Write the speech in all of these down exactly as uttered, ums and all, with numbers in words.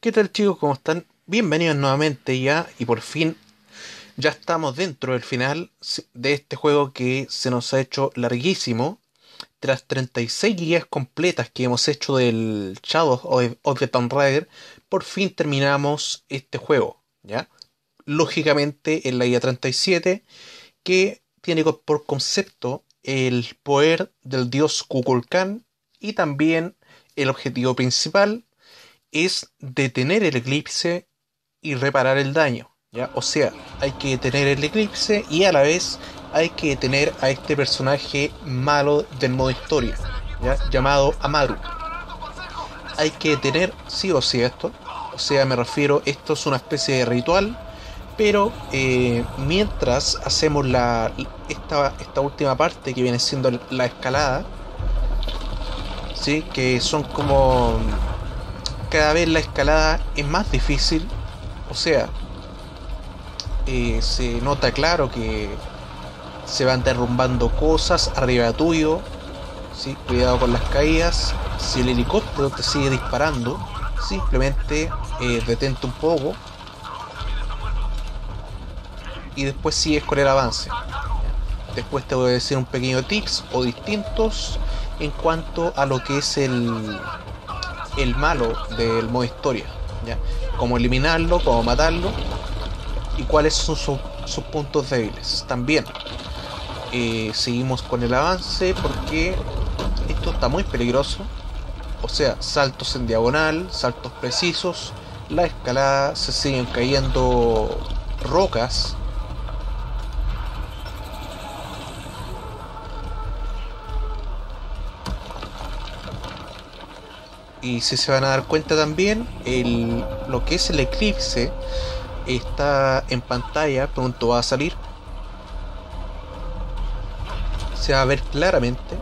¿Qué tal, chicos? ¿Cómo están? Bienvenidos nuevamente ya y por fin ya estamos dentro del final de este juego que se nos ha hecho larguísimo. Tras treinta y seis guías completas que hemos hecho del Shadow of, of the Tomb Raider, por fin terminamos este juego, ¿ya? Lógicamente en la guía treinta y siete, que tiene por concepto el poder del dios Kukulkan, y también el objetivo principal es detener el eclipse y reparar el daño, ¿ya? O sea, hay que detener el eclipse y a la vez hay que detener a este personaje malo del modo historia, ¿ya? Llamado Amaru. Hay que detener sí o sí esto. O sea, me refiero, esto es una especie de ritual, pero eh, mientras hacemos la esta, esta última parte que viene siendo la escalada, ¿sí? Que son como... Cada vez la escalada es más difícil. O sea, eh, se nota claro que se van derrumbando cosas arriba tuyo, ¿sí? Cuidado con las caídas. Si el helicóptero te sigue disparando, simplemente eh, detente un poco y después sigues con el avance. Después te voy a decir un pequeño tips o distintos en cuanto a lo que es el, el malo del modo historia, ¿ya? Cómo eliminarlo, cómo matarlo y cuáles son su, sus puntos débiles. También eh, seguimos con el avance porque esto está muy peligroso. O sea, saltos en diagonal, saltos precisos, la escalada, se siguen cayendo rocas. Y si se van a dar cuenta también, el, lo que es el eclipse está en pantalla, pronto va a salir. Se va a ver claramente.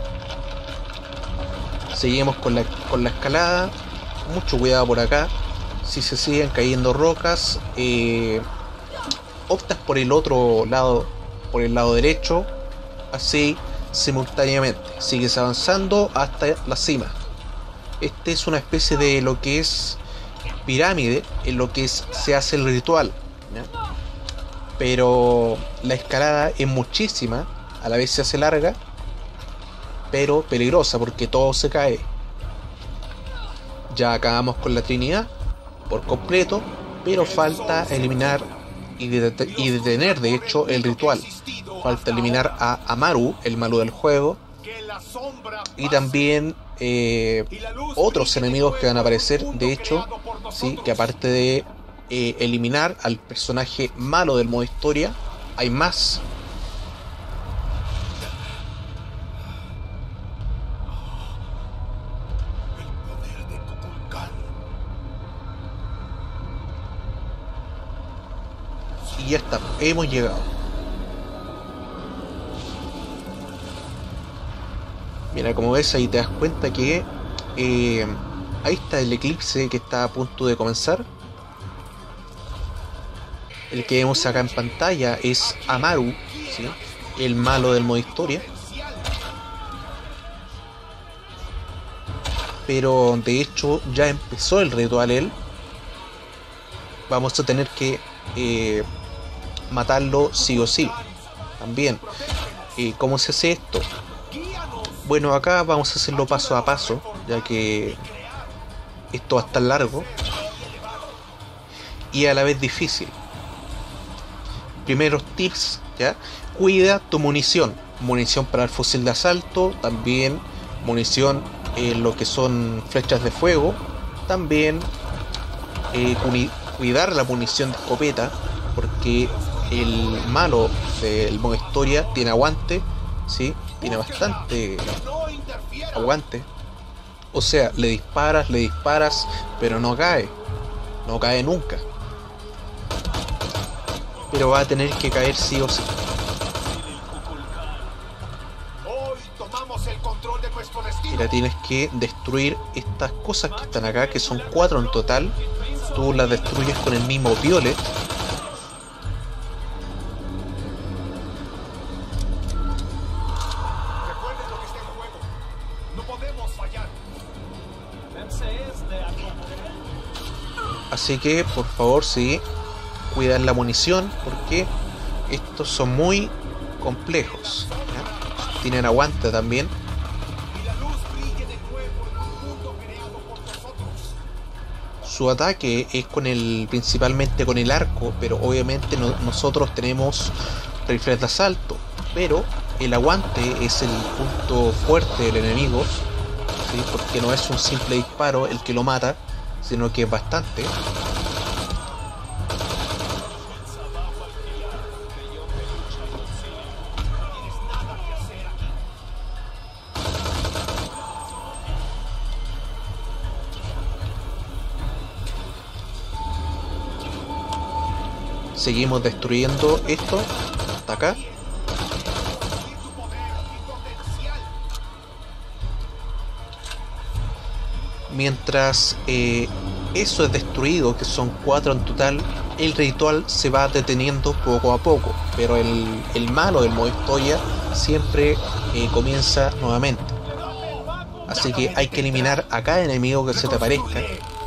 Seguimos con la, con la escalada. Mucho cuidado por acá. Si se siguen cayendo rocas, eh, optas por el otro lado, por el lado derecho, así simultáneamente. Sigues avanzando hasta la cima. Este es una especie de lo que es pirámide, en lo que es, se hace el ritual, ¿ya? Pero la escalada es muchísima, a la vez se hace larga, pero peligrosa porque todo se cae. Ya acabamos con la Trinidad por completo, pero falta eliminar y, det y detener de hecho el ritual. Falta eliminar a Amaru, el malo del juego, y también eh, otros enemigos que van a aparecer, de hecho, sí, que aparte de eh, eliminar al personaje malo del modo historia, hay más. Y ya está, hemos llegado. Mira, como ves ahí te das cuenta que eh, ahí está el eclipse que está a punto de comenzar. El que vemos acá en pantalla es Amaru, ¿sí? El malo del modo historia. Pero de hecho ya empezó el ritual él. Vamos a tener que eh, matarlo sí o sí. También, eh, ¿cómo se hace esto? Bueno, acá vamos a hacerlo paso a paso, ya que esto va a estar largo y a la vez difícil. Primeros tips, ¿ya? Cuida tu munición. Munición para el fusil de asalto, también munición en lo que son flechas de fuego, también eh, cuidar la munición de escopeta, porque el malo del modo historia tiene aguante, ¿sí? Tiene bastante aguante. O sea, le disparas, le disparas, pero no cae. No cae nunca. Pero va a tener que caer sí o sí. Mira, tienes que destruir estas cosas que están acá, que son cuatro en total. Tú las destruyes con el mismo Violet. Así que por favor sí, cuidan la munición porque estos son muy complejos, ¿ya? Tienen aguante también. Su ataque es con el, principalmente con el arco, pero obviamente no, nosotros tenemos rifles de asalto, pero el aguante es el punto fuerte del enemigo, ¿sí? Porque no es un simple disparo el que lo mata, sino que es bastante. Seguimos destruyendo esto hasta acá. Mientras eh, eso es destruido, que son cuatro en total, el ritual se va deteniendo poco a poco, pero el, el malo del modo historia siempre eh, comienza nuevamente. Así que hay que eliminar a cada enemigo que se te aparezca.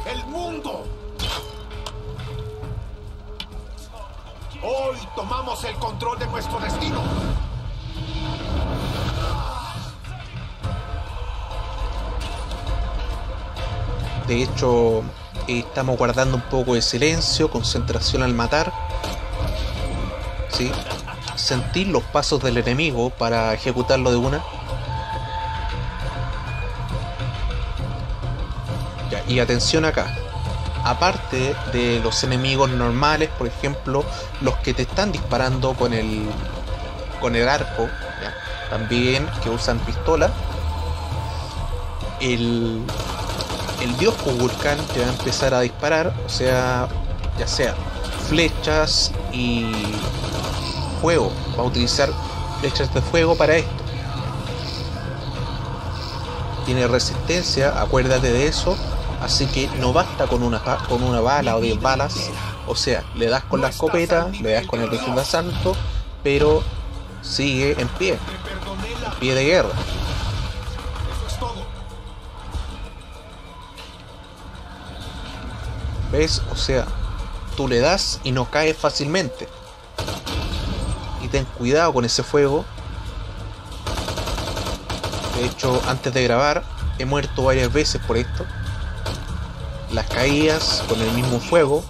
Hoy tomamos el control de nuestro destino. De hecho, eh, estamos guardando un poco de silencio, concentración al matar. ¿Sí? Sentir los pasos del enemigo para ejecutarlo de una. Ya, y atención acá. Aparte de los enemigos normales, por ejemplo, los que te están disparando con el con el arco, ¿ya? También que usan pistola, el, el dios Kukulkan te va a empezar a disparar, o sea, ya sea flechas y fuego, va a utilizar flechas de fuego para esto. Tiene resistencia, acuérdate de eso. Así que no basta con una, con una bala o diez balas. O sea, le das con la escopeta, le das con el rifle de asalto, pero sigue en pie, en pie de guerra. ¿Ves? O sea, tú le das y no caes fácilmente. Y ten cuidado con ese fuego. De hecho, antes de grabar, he muerto varias veces por esto. Las caídas con el mismo fuego.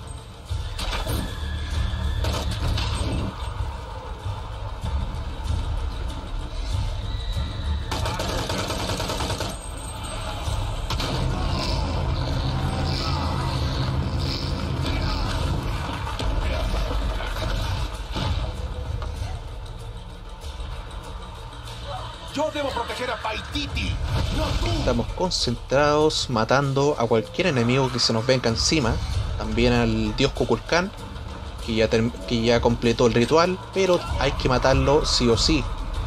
Yo debo proteger a Paititi, no tú. Estamos concentrados matando a cualquier enemigo que se nos venga encima. También al dios Kukulkan, que ya, que ya completó el ritual, pero hay que matarlo sí o sí.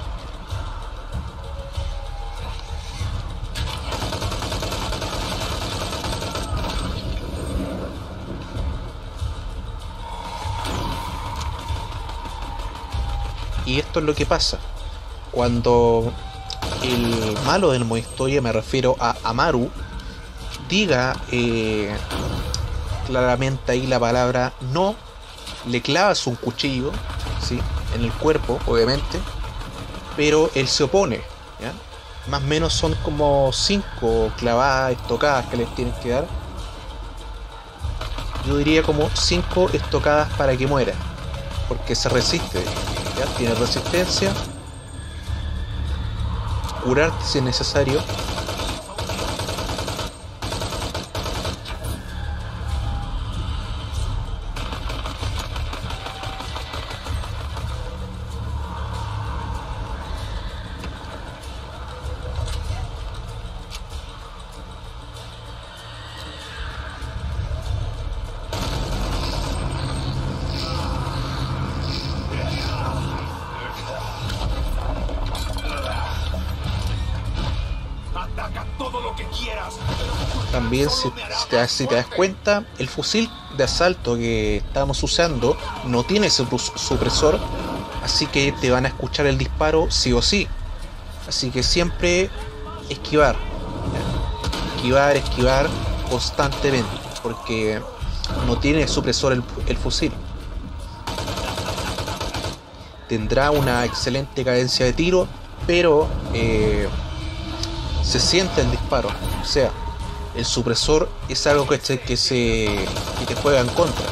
Y esto es lo que pasa cuando el malo del modo historia, me refiero a Amaru, diga eh, claramente ahí la palabra no, le clavas un cuchillo, ¿sí?, en el cuerpo, obviamente, pero él se opone, ¿ya? Más o menos son como cinco clavadas, estocadas que les tienen que dar. Yo diría como cinco estocadas para que muera, porque se resiste, ¿ya? Tiene resistencia. Curarte si es necesario. También si, si, te, si te das cuenta, el fusil de asalto que estamos usando no tiene supresor, así que te van a escuchar el disparo sí o sí. Así que siempre esquivar, esquivar, esquivar constantemente, porque no tiene supresor el, el fusil. Tendrá una excelente cadencia de tiro, pero eh, se siente el disparo. O sea, el supresor es algo que, se, que, se, que te juega en contra.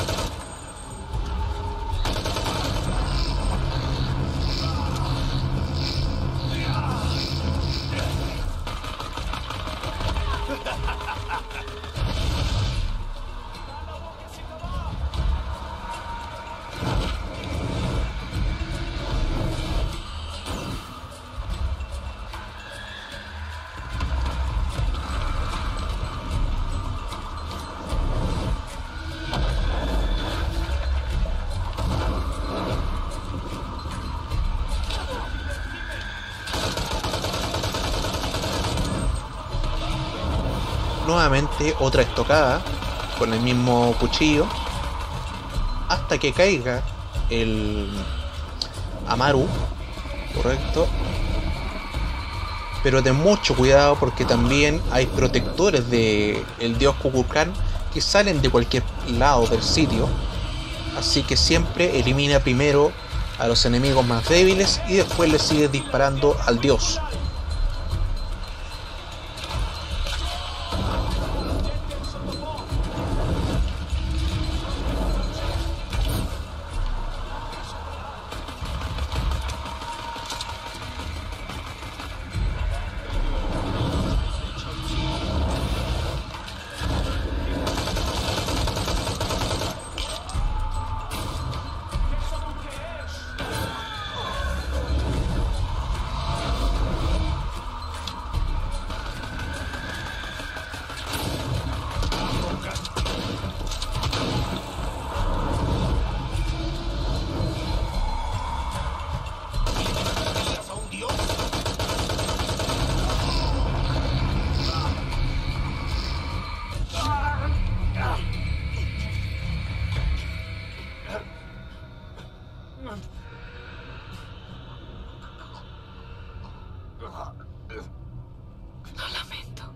Nuevamente otra estocada con el mismo cuchillo hasta que caiga el Amaru, correcto, pero ten mucho cuidado porque también hay protectores de el dios Kukulkan que salen de cualquier lado del sitio, así que siempre elimina primero a los enemigos más débiles y después le sigue disparando al dios. Lo lamento.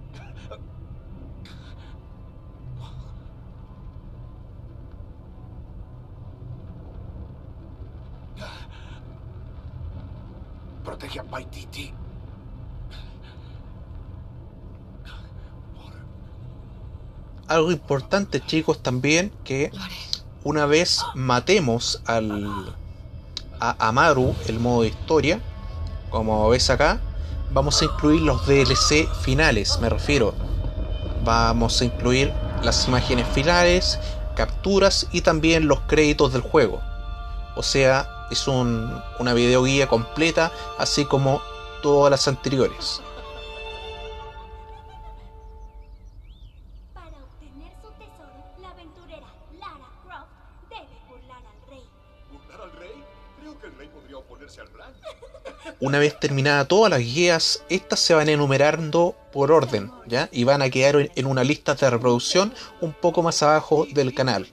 Protege a Paititi. Algo importante, chicos, también que una vez matemos al a Amaru, el modo historia, como ves acá, vamos a incluir los D L C finales, me refiero. Vamos a incluir las imágenes finales, capturas y también los créditos del juego. O sea, es un, una videoguía completa, así como todas las anteriores. Para obtener su tesoro, la aventurera Lara Croft debe burlar al rey. ¿Burlar al rey? Creo que el rey podría oponerse al plan. Una vez terminadas todas las guías, estas se van enumerando por orden, ¿ya? Y van a quedar en una lista de reproducción un poco más abajo del canal.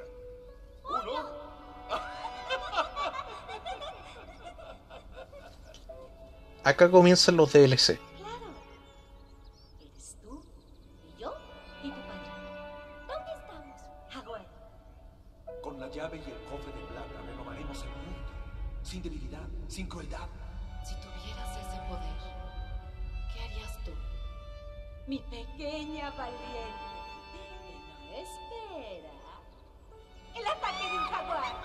Acá comienzan los D L C. Claro. Eres tú, y yo, y tu padre. ¿Dónde estamos, Hagüed? Con la llave y el cofre de plata renovaremos el mundo. Sin debilidad, sin crueldad. Si tuvieras ese poder, ¿qué harías tú? Mi pequeña valiente, que no espera el ataque de un jaguar.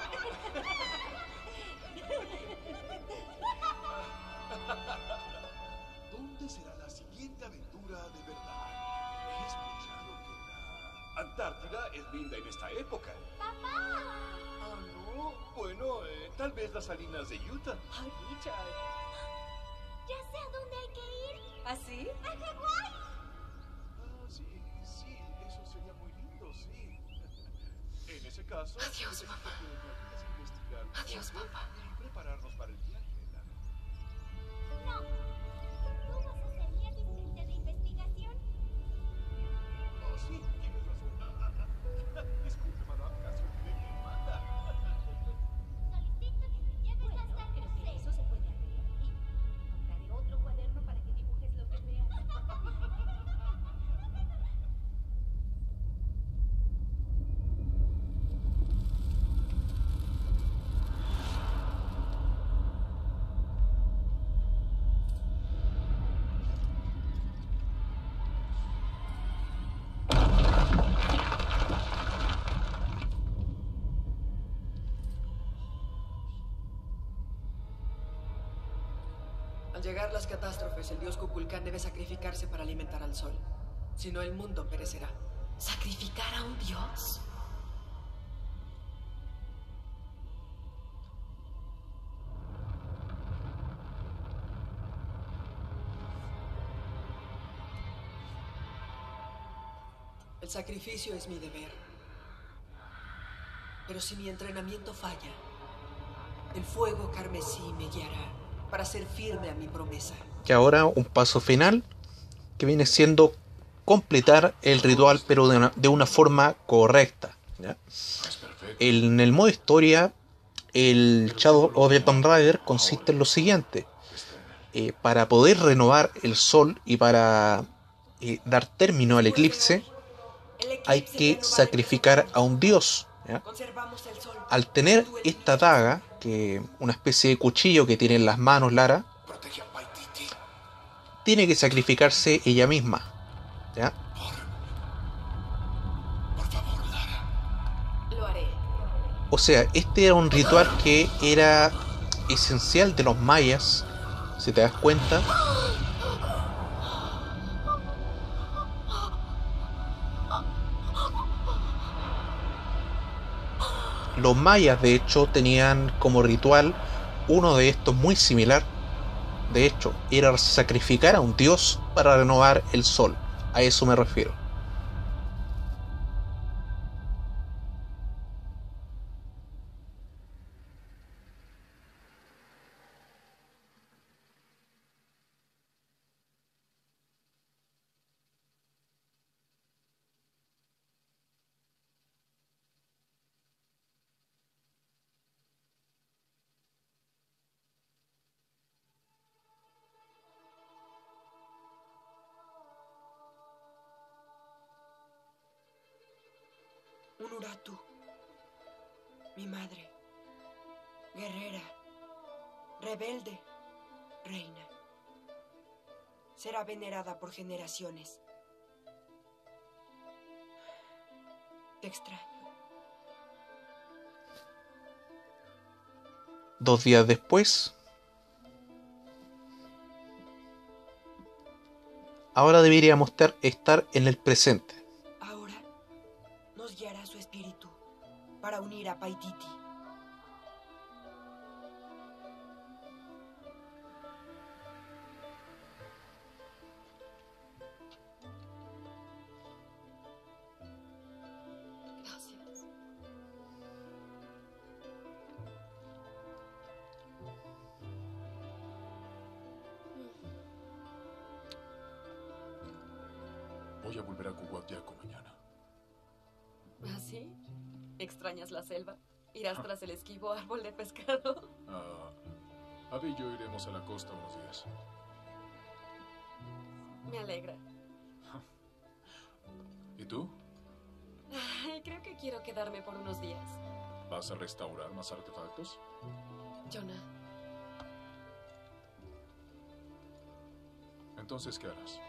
¿Dónde será la siguiente aventura de verdad? He escuchado que la Antártida es linda en esta época. ¡Papá! Ah, no. Bueno, eh, tal vez las salinas de Utah. ¡Ay, Richard! Ya sé a dónde hay que ir. ¿Así? ¡A Hawái! Ah, sí, sí, eso sería muy lindo, sí. En ese caso, Adiós, necesito mamá. que me ayudes a investigar un Adiós, poco papá. y prepararnos para el viaje, Lara. No. ¿Tú vas a ser mi asistente de investigación? Oh, sí, tienes razón. Ah, ah, ah. Disculpe, madame, casi olvidé quién manda. Solicito que me lleves hasta el museo. Eso se puede arreglar aquí. Compraré otro cuaderno para que dibujes lo que veas. llegar las catástrofes, el dios Kukulkan debe sacrificarse para alimentar al sol. Si no, el mundo perecerá. ¿Sacrificar a un dios? El sacrificio es mi deber. Pero si mi entrenamiento falla, el fuego carmesí me guiará para ser firme a mi promesa. Y ahora un paso final que viene siendo completar el ritual, pero de una, de una forma correcta, ¿ya? En el modo historia, el Shadow of the Tomb Raider consiste en lo siguiente. Eh, para poder renovar el sol y para eh, dar término al eclipse, hay que sacrificar a un dios, ¿ya? Al tener esta daga, que una especie de cuchillo que tiene en las manos Lara, tiene que sacrificarse ella misma, ¿ya? Lo haré. O sea, este era un ritual que era esencial de los mayas, si te das cuenta. Los mayas, de hecho, tenían como ritual uno de estos muy similar. De hecho, era sacrificar a un dios para renovar el sol. A eso me refiero. Un Uratu, mi madre, guerrera, rebelde, reina. Será venerada por generaciones. Te extraño. Dos días después, ahora deberíamos ter- estar en el presente. Ahora nos guiará su espíritu para unir a Paititi. Gracias. Voy a volver a Kuwatiako mañana. ¿Ah, sí? ¿Extrañas la selva? ¿Irás tras el esquivo árbol de pescado? Ah, Abby y yo iremos a la costa unos días. Me alegra. ¿Y tú? Ay, creo que quiero quedarme por unos días. ¿Vas a restaurar más artefactos? Jonah, Entonces, ¿qué harás?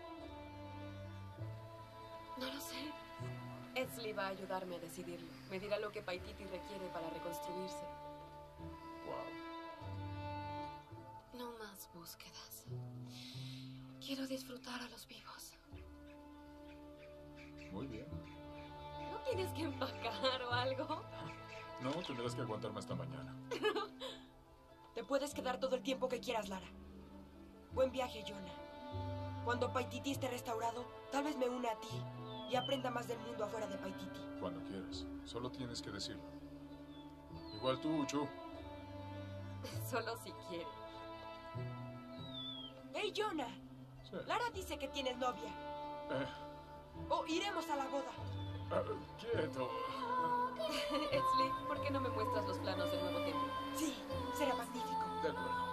no lo sé. Etzli va a ayudarme a decidirlo. Me dirá lo que Paititi requiere para reconstruirse. Wow. No más búsquedas. Quiero disfrutar a los vivos. Muy bien. ¿No tienes que empacar o algo? No, tendrás que aguantarme hasta mañana. Te puedes quedar todo el tiempo que quieras, Lara. Buen viaje, Jonah. Cuando Paititi esté restaurado, tal vez me una a ti y aprenda más del mundo afuera de Paititi. Cuando quieras. Solo tienes que decirlo. Igual tú, Uchu. Solo si quiere. ¡Hey, Jonah! Sí. Lara dice que tienes novia. Eh, Oh, iremos a la boda. ah, quieto. Etzli, ¿por qué no me muestras los planos del nuevo templo? Sí, será magnífico. De acuerdo.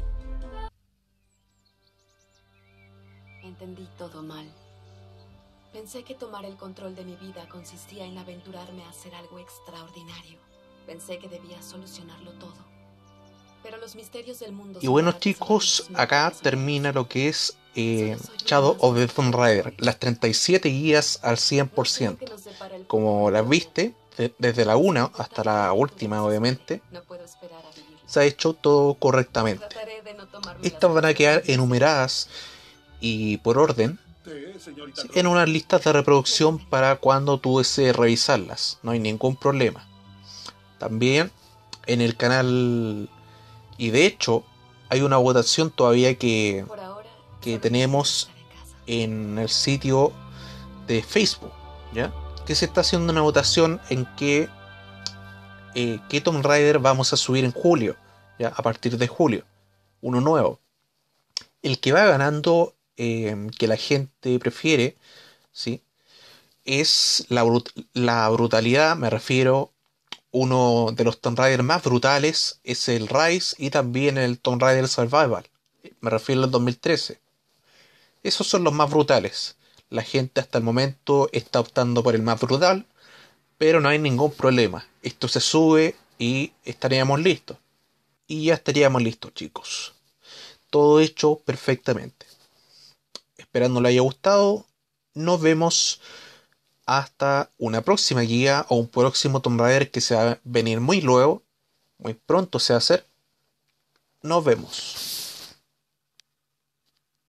Entendí todo mal. Pensé que tomar el control de mi vida consistía en aventurarme a hacer algo extraordinario. Pensé que debía solucionarlo todo. Pero los misterios del mundo... Y son bueno, para chicos, desarrollos acá mentales termina únicos. lo que es eh, Shadow of the Tomb Raider. Las treinta y siete guías al cien por No sé lo que ciento. nos depara el Como futuro, las pero viste, de- desde la una sin hasta importar la cuánto última, desespere, obviamente, no puedo esperar a vivirlo. se ha hecho todo correctamente. Trataré de no tomarme las Estas van a cosas quedar muy en serio. enumeradas y por orden Té, señorita sí, Rosa. en unas listas de reproducción para cuando tú desees revisarlas. No hay ningún problema. También en el canal, y de hecho hay una votación todavía que, Por ahora, que solo tenemos quiero estar en casa. en el sitio de Facebook, ¿ya? Que se está haciendo una votación en que eh, qué Tomb Raider vamos a subir en julio, ¿ya? A partir de julio, uno nuevo. El que va ganando, eh, que la gente prefiere, ¿sí? Es la, brut- la brutalidad, me refiero, uno de los Tomb Raider más brutales es el Rise y también el Tomb Raider Survival, me refiero al dos mil trece. Esos son los más brutales. La gente hasta el momento está optando por el más brutal, pero no hay ningún problema. Esto se sube y estaríamos listos. Y ya estaríamos listos, chicos. Todo hecho perfectamente. Esperando le haya gustado. Nos vemos hasta una próxima guía o un próximo Tomb Raider que se va a venir muy luego. Muy pronto se va a hacer. Nos vemos.